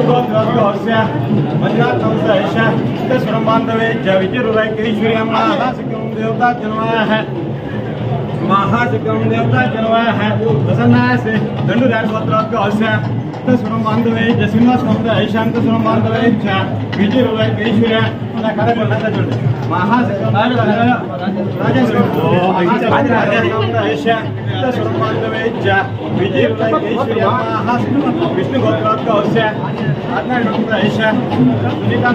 गोत्रस्य वज्रात्मकस्य तस्वरमान्तवे च विचिरुरैकेश्वर्यं महासिकं देवता जनवाः महासिकं देवता जनवाः प्रसन्नासे दण्डुराज गोत्रस्य तस्वरमान्तवे च सिंहस्कंद ऐशांत स्वरमान्तवे च विचिरुरैकेश्वर्य महासिकं विष्णु गोत्रस्य सुनीता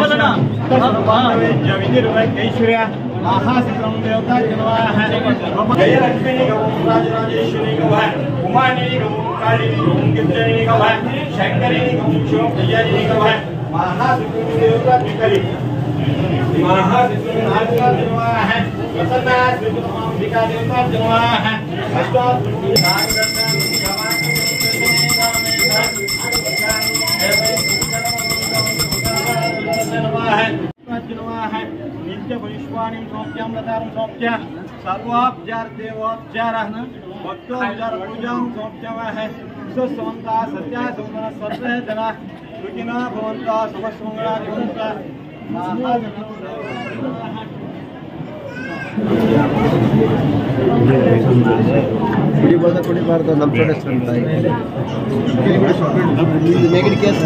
विजय महासिकं देवता जनवाः जयलक्ष्मी राजराजेश्वरी गवः उमानी गवः कालिनी गवः गिरिजनी गवः शंकरी गवः शिवप्रियनी गवः महासिकं देवता निकली महासिकं नाचना जनवाः प्रसन्ना श्रीकृष्णांबिका देवता जनवाः अष्टादशी नित्य वैश्वानीं सौख्यं लतारं सौख्य सर्वाब्जार देवोपचारः भक्तोपचार पूजां सौख्यमः सुसंता सत्या सुमन सर्वे जना सुखिनो भवन्तः सुखसंग्रामः भवन्तः ಕುಡಿಬಾರ್ದು ನಮ್ಮ ಪ್ರೊಡಕ್ಟ್ಸ್ ಅಂತ ನೆಗಡಿ ಕೇಸ್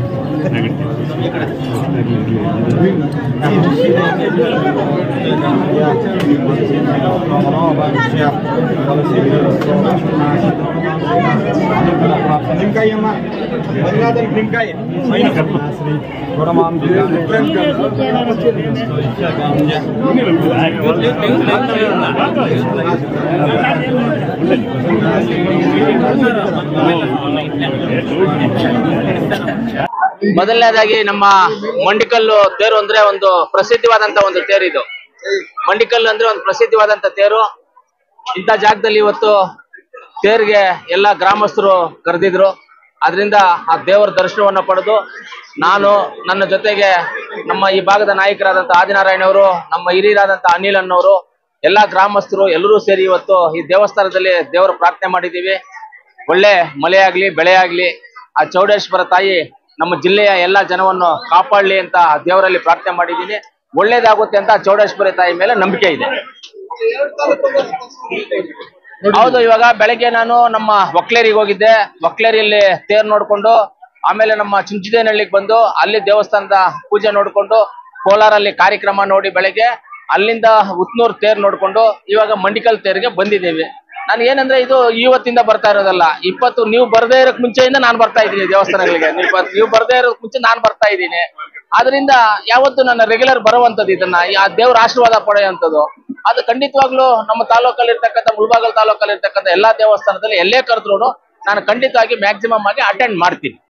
ನಿಮ್ಕಾಯಿ ಅಮ್ಮ ಬಂಗಾದಲ್ಲಿ ನಿಮ್ಕಾಯಿ ಮೊದಲನೇದಾಗಿ ನಮ್ಮ ಮಂಡಿಕಲ್ಲು ತೇರು ಅಂದ್ರೆ ಒಂದು ಪ್ರಸಿದ್ಧವಾದಂತ ಒಂದು ತೇರು. ಇದು ಮಂಡಿಕಲ್ಲು ಅಂದ್ರೆ ಒಂದು ಪ್ರಸಿದ್ಧವಾದಂತ ತೇರು. ಇಂಥ ಜಾಗದಲ್ಲಿ ಇವತ್ತು ತೇರಿಗೆ ಎಲ್ಲ ಗ್ರಾಮಸ್ಥರು ಕರೆದಿದ್ರು. ಅದರಿಂದ ಆ ದೇವರ ದರ್ಶನವನ್ನ ಪಡೆದು ನಾನು ನನ್ನ ಜೊತೆಗೆ ನಮ್ಮ ಈ ಭಾಗದ ನಾಯಕರಾದಂತ ಆದಿನಾರಾಯಣ ಅವರು, ನಮ್ಮ ಹಿರಿಯರಾದಂತ ಅನಿಲ್ ಅನ್ನೋರು, ಎಲ್ಲಾ ಗ್ರಾಮಸ್ಥರು ಎಲ್ಲರೂ ಸೇರಿ ಇವತ್ತು ಈ ದೇವಸ್ಥಾನದಲ್ಲಿ ದೇವರ ಪ್ರಾರ್ಥನೆ ಮಾಡಿದ್ದೀವಿ. ಒಳ್ಳೆ ಮಳೆ ಆಗ್ಲಿ ಬೆಳೆ ಆಗ್ಲಿ, ಆ ಚೌಡೇಶ್ವರ ತಾಯಿ ನಮ್ಮ ಜಿಲ್ಲೆಯ ಎಲ್ಲಾ ಜನವನ್ನು ಕಾಪಾಡಲಿ ಅಂತ ದೇವರಲ್ಲಿ ಪ್ರಾರ್ಥನೆ ಮಾಡಿದ್ದೀನಿ. ಒಳ್ಳೇದಾಗುತ್ತೆ ಅಂತ ಚೌಡೇಶ್ವರಿ ತಾಯಿ ಮೇಲೆ ನಂಬಿಕೆ ಇದೆ. ಹೌದು, ಇವಾಗ ಬೆಳಗ್ಗೆ ನಾನು ನಮ್ಮ ಒಕ್ಲೇರಿಗೆ ಹೋಗಿದ್ದೆ. ಒಕ್ಲೇರಿಯಲ್ಲಿ ತೇರ್ ನೋಡ್ಕೊಂಡು ಆಮೇಲೆ ನಮ್ಮ ಚುಂಚುದೇನಹಳ್ಳಿಗೆ ಬಂದು ಅಲ್ಲಿ ದೇವಸ್ಥಾನದ ಪೂಜೆ ನೋಡ್ಕೊಂಡು ಕೋಲಾರಲ್ಲಿ ಕಾರ್ಯಕ್ರಮ ನೋಡಿ ಬೆಳಗ್ಗೆ ಅಲ್ಲಿಂದ ಉತ್ನೂರ್ ತೇರ್ ನೋಡ್ಕೊಂಡು ಇವಾಗ ಮಂಡಿಕಲ್ ತೇರಿಗೆ ಬಂದಿದ್ದೇವೆ. ನಾನು ಏನಂದ್ರೆ ಇದು ಇವತ್ತಿಂದ ಬರ್ತಾ ಇರೋದಲ್ಲ, 20 ನೀವು ಬರದೇ ಇರೋಕ್ ಮುಂಚೆಯಿಂದ ನಾನು ಬರ್ತಾ ಇದ್ದೀನಿ ದೇವಸ್ಥಾನಗಳಿಗೆ. ನೀವು ಬರದೇ ಇರೋಕ್ ಮುಂಚೆ ನಾನು ಬರ್ತಾ ಇದ್ದೀನಿ. ಆದ್ರಿಂದ ಯಾವತ್ತು ನನ್ನ ರೆಗ್ಯುಲರ್ ಬರುವಂತದ್ದು, ಇದನ್ನ ಆ ದೇವ್ರ ಆಶೀರ್ವಾದ ಪಡೆಯುವಂಥದ್ದು. ಅದು ಖಂಡಿತವಾಗ್ಲೂ ನಮ್ಮ ತಾಲೂಕಲ್ಲಿ ಇರ್ತಕ್ಕಂಥ ಮುಳಬಾಗಲ್ ತಾಲೂಕಲ್ಲಿ ಇರ್ತಕ್ಕಂಥ ಎಲ್ಲಾ ದೇವಸ್ಥಾನದಲ್ಲಿ ಎಲ್ಲೇ ಕರೆದ್ರು ನಾನು ಖಂಡಿತವಾಗಿ ಮ್ಯಾಕ್ಸಿಮಮ್ ಆಗಿ ಅಟೆಂಡ್ ಮಾಡ್ತೀನಿ.